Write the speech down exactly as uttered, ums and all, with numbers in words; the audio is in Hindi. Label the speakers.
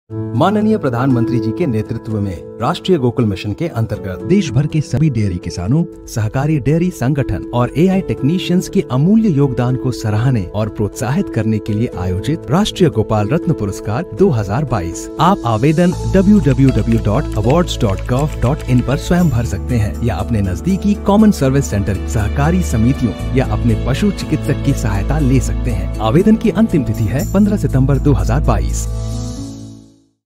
Speaker 1: माननीय प्रधानमंत्री जी के नेतृत्व में राष्ट्रीय गोकुल मिशन के अंतर्गत देश भर के सभी डेयरी किसानों, सहकारी डेयरी संगठन और एआई टेक्नीशियंस के अमूल्य योगदान को सराहने और प्रोत्साहित करने के लिए आयोजित राष्ट्रीय गोपाल रत्न पुरस्कार दो हज़ार बाईस। आप आवेदन W W W dot awards dot gov dot in पर स्वयं भर सकते हैं या अपने नजदीकी कॉमन सर्विस सेंटर, सहकारी समितियों या अपने पशु चिकित्सक की सहायता ले सकते हैं। आवेदन की अंतिम तिथि है पंद्रह सितम्बर दो हज़ार बाईस।